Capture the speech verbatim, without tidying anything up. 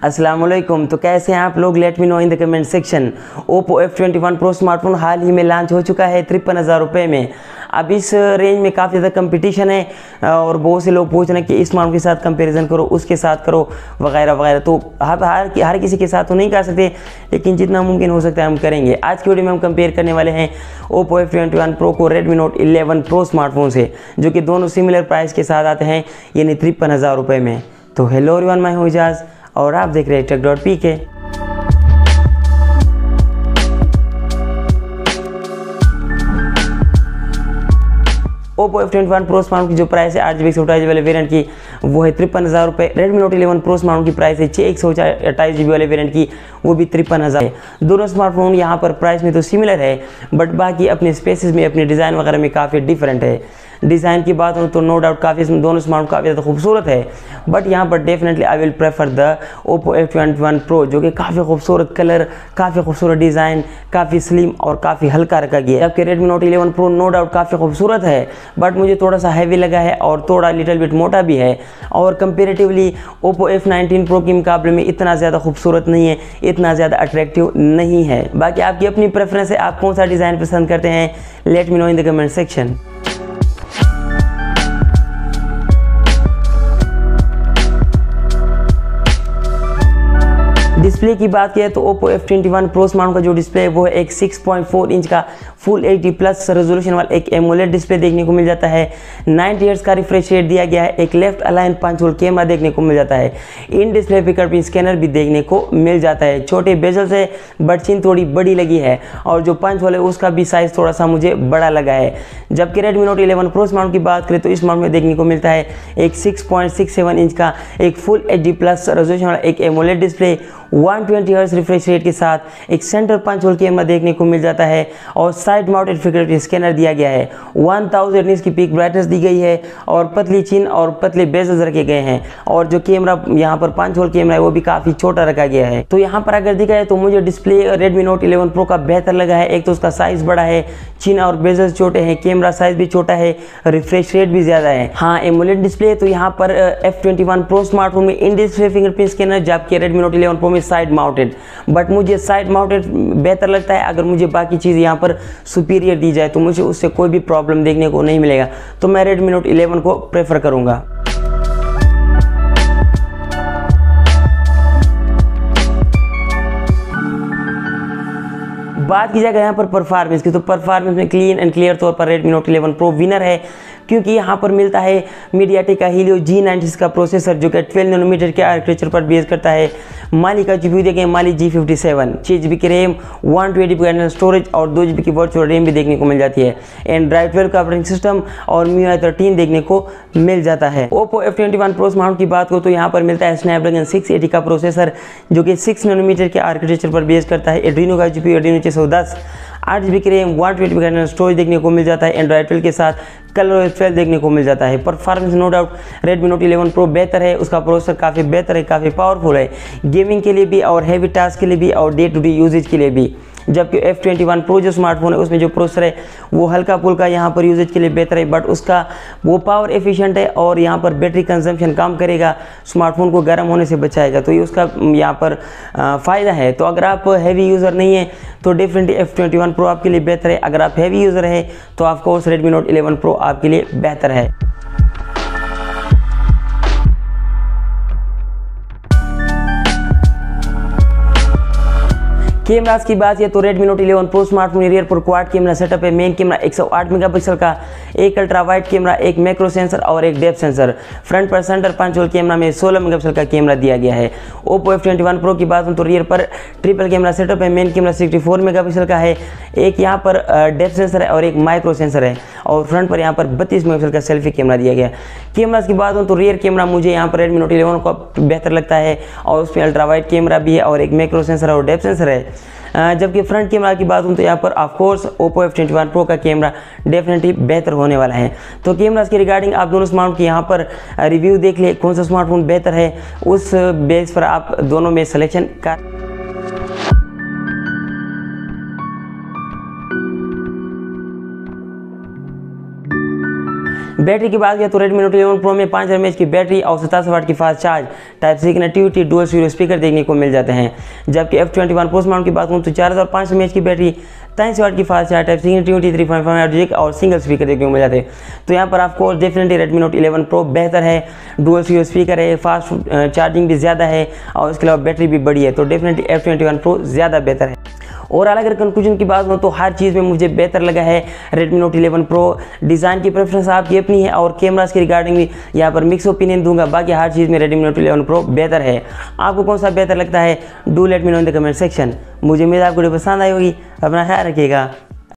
अस्सलामुअलैकुम। तो कैसे हैं आप लोग, let me know in the comment section. Oppo F twenty one pro smartphone हाल ही में लॉन्च हो चुका है तिरपन हज़ार रुपये में। अब इस रेंज में काफ़ी ज़्यादा कंपटीशन है और बहुत से लोग पूछ रहे हैं कि इस स्मार्टफोन के साथ कंपैरिजन करो, उसके साथ करो, वगैरह वगैरह। तो हर हर हर किसी के साथ तो नहीं कर सकते, लेकिन जितना मुमकिन हो सकता है हम करेंगे। आज की वीडियो में हम कंपेयर करने वाले हैं Oppo F twenty one pro को Redmi Note eleven pro smartphone से, जो कि दोनों सिमिलर प्राइस के साथ आते हैं, यानी तिरपन हज़ार रुपये में। तो हेलो एवरीवन, मैं हूं इजाज़ और आप देख रहे हैं tech dot P K. Oppo F twenty one pro smartphone की जो प्राइस है आठ जी बी एक सौ अट्ठाईस वाले वेरिएंट की वो है तिरपन हज़ार रुपये। Redmi Note eleven pro smartphone की प्राइस है छः एक सौ अट्ठाईस जी बी वाले वेरिएंट की, वो भी तिरपन हज़ार है। दोनों स्मार्टफोन यहाँ पर प्राइस में तो सिमिलर है, बट बाकी अपने स्पेसिस में, अपने डिज़ाइन वगैरह में काफ़ी डिफरेंट है। डिज़ाइन की बात हो तो नो डाउट काफ़ी दोनों स्मार्टफोन काफ़ी ज़्यादा खूबसूरत है, बट यहाँ पर definitely I will prefer the Oppo F twenty one pro, जो कि काफ़ी खूबसूरत कलर, काफ़ी खूबसूरत डिज़ाइन, काफ़ी स्लिम और काफ़ी हल्का रखा गया है। जबकि Redmi Note eleven pro no doubt काफ़ी खूबसूरत है, बट मुझे थोड़ा सा हैवी लगा है और थोड़ा लिटिल बिट मोटा भी है, और comparatively Oppo F nineteen pro के मुकाबले में इतना ज़्यादा खूबसूरत नहीं है, इतना ज़्यादा अट्रैक्टिव नहीं है। बाकी आपकी अपनी प्रेफरेंस है, आप कौन सा डिज़ाइन पसंद करते हैं, let me know in the comment section. Display की बात किया तो Oppo F twenty one pro smartphone का जो डिस्प्ले है वो है एक सिक्स पॉइंट फोर इंच का full H D plus resolution वाला एक एमोलेड डिस्प्ले देखने को मिल जाता है। नाइंटी हर्ट्ज का रिफ्रेश रेट दिया गया है। एक left align punch hole camera देखने को मिल जाता है। इन डिस्प्ले फिंगरप्रिंट स्कैनर भी देखने को मिल जाता है। छोटे बेजल से बट चिन थोड़ी बड़ी लगी है, और जो पंच होल है उसका भी साइज़ थोड़ा सा मुझे बड़ा लगा है। जबकि Redmi Note eleven pro smartphone की बात करें तो इस स्मार्टफोन में देखने को मिलता है एक six point six seven inch का एक full H D plus resolution वाला एक AMOLED display, one twenty hertz refresh rate के साथ एक सेंटर पंच होल कैमरा देखने को मिल जाता है, और साइड माउंटेड फिंगरप्रिंट स्कैनर दिया गया है। वन थाउज़ेंड निट्स की पीक ब्राइटनेस दी गई है, और पतली चिन और पतले बेजल्स रखे गए हैं, और जो कैमरा यहाँ पर पंच होल कैमरा है वो भी काफ़ी छोटा रखा गया है। तो यहाँ पर अगर देखा है तो मुझे display Redmi Note eleven pro का बेहतर लगा है। एक तो उसका साइज़ बड़ा है, चिन और बेजल्स छोटे हैं, कैमरा साइज़ भी छोटा है, रिफ्रेश रेट भी ज़्यादा है। हाँ, एमोलेड डिस्प्ले तो यहाँ पर F twenty one pro smartphone में इन डिस्प्ले फिंगरप्रिंट स्कैनर, जबकि रेडमी नोट इलेवन प्रो में साइड माउंटेड। बट मुझे साइड माउंटेड बेहतर लगता है। अगर मुझे बाकी चीज़ यहाँ पर सुपीरियर दी जाए तो मुझे उससे कोई भी प्रॉब्लम देखने को नहीं मिलेगा, तो मैं रेडमी नोट इलेवन को प्रेफर करूँगा। बात की जाएगा यहाँ पर परफॉर्मेंस की, तो परफॉर्मेंस में क्लीन एंड क्लियर तौर पर Redmi Note eleven pro winner है, क्योंकि यहाँ पर मिलता है मीडियाटेक का हीलियो जी नाइंटी का प्रोसेसर, जो कि ट्वेल्व नैनोमीटर के आर्किटेक्चर पर बेस करता है। माली का जीपीयू देखें, माली जी फिफ्टी सेवन, छः जी बी की RAM, one twenty G B storage और दो जी बी की वर्चुअल रैम भी देखने को मिल जाती है। एंड्रॉइड ट्वेल्व का ऑपरेटिंग सिस्टम और मी यू आई थर्टीन देखने को मिल जाता है। Oppo F twenty one pro smartphone की बात करो तो यहाँ पर मिलता है स्नैपड्रैगन सिक्स एटी का प्रोसेसर, जो कि सिक्स नैनोमीटर के आर्किटेक्चर पर बेस करता है। एड्रीनो का जीपीयू एड्रीनो छः सौ दस, आठ जी बी की RAM, one twenty G B storage देखने को मिल जाता है। एंड्रॉइड ट्वेल्व के साथ कलर ट्वेल्व देखने को मिल जाता है। Performance no doubt Redmi Note eleven pro बेहतर है, उसका प्रोसेसर काफ़ी बेहतर है, काफ़ी पावरफुल है, गेमिंग के लिए भी और हैवी टास्क के लिए भी और डे टू डे यूजेज के लिए भी। जबकि एफ ट्वेंटी वन प्रो जो स्मार्टफोन है उसमें जो प्रोसेसर है वो हल्का फुल्का यहाँ पर यूजेज के लिए बेहतर है, बट उसका वो पावर एफिशिएंट है और यहाँ पर बैटरी कंजम्पशन कम करेगा, स्मार्टफोन को गर्म होने से बचाएगा, तो ये उसका यहाँ पर फ़ायदा है। तो अगर आप हैवी यूज़र नहीं है तो definitely F twenty one pro आपके लिए बेहतर है। अगर आप हैवी यूज़र है तो of course Redmi Note eleven pro आपके लिए बेहतर है। कैमरास की बात है तो Redmi Note eleven pro smartphone rear पर क्वाड कैमरा सेटअप है। मेन कैमरा एक सौ आठ मेगापिक्सल का, एक अल्ट्रा वाइड कैमरा, एक मैक्रो सेंसर और एक डेप्थ सेंसर। फ्रंट पर सेंटर पंच होल कैमरा में सोलह मेगापिक्सल का कैमरा दिया गया है। Oppo F twenty one pro की बात हो तो रियर पर ट्रिपल कैमरा सेटअप है। Main camera sixty four megapixel का है, एक यहाँ पर डेप्थ सेंसर है और एक माइक्रो सेंसर है, और फ्रंट पर यहाँ पर बत्तीस मेगापिक्सल का सेल्फी कैमरा दिया गया है। कैमरास की बात हो तो रियर कैमरा मुझे यहाँ पर रेडमी नोट इलेवन को बेहतर लगता है, और उसमें अल्ट्रा वाइड कैमरा भी है और एक मैक्रो सेंसर और डेप्थ सेंसर है। जबकि फ्रंट कैमरा की बात हो तो यहाँ पर of course Oppo F twenty one pro का कैमरा डेफिनेटली बेहतर होने वाला है। तो कैमरास की रिगार्डिंग आप दोनों स्मार्टफोन की यहाँ पर रिव्यू देख ले, कौन सा स्मार्टफोन बेहतर है, उस बेस पर आप दोनों में सिलेक्शन कर। बैटरी की बात करें तो Redmi Note इलेवन Pro में पाँच हज़ार एम ए एच की बैटरी और सतासी वाट की fast charge, type C connectivity, dual stereo speaker देखने को मिल जाते हैं। जबकि F twenty one Pro mount की बात करूँ तो चार हज़ार पाँच सौ एम ए एच की बैटरी, तैंतीस वाट की fast charge, type C connectivity, three point five jack और सिंगल स्पीकर देखने को मिल जाते हैं। तो यहाँ पर आपको definitely Redmi Note eleven Pro बेहतर है, डुअल स्टीरियो स्पीकर है, फास्ट चार्जिंग भी ज़्यादा है और इसके अलावा बैटरी भी बड़ी है। तो definitely F twenty one Pro ज़्यादा बेहतर है। और अगर कंक्लूजन की बात हो तो हर चीज़ में मुझे बेहतर लगा है Redmi Note eleven Pro। Design की प्रेफरेंस आपकी अपनी है और कैमरास की रिगार्डिंग भी यहाँ पर मिक्स ओपिनियन दूंगा। बाकी हर चीज़ में Redmi Note इलेवन Pro बेहतर है। आपको कौन सा बेहतर लगता है, do let me know in the comment section. मुझे उम्मीद आपको वीडियो पसंद आई होगी। अपना ख्याल रखिएगा।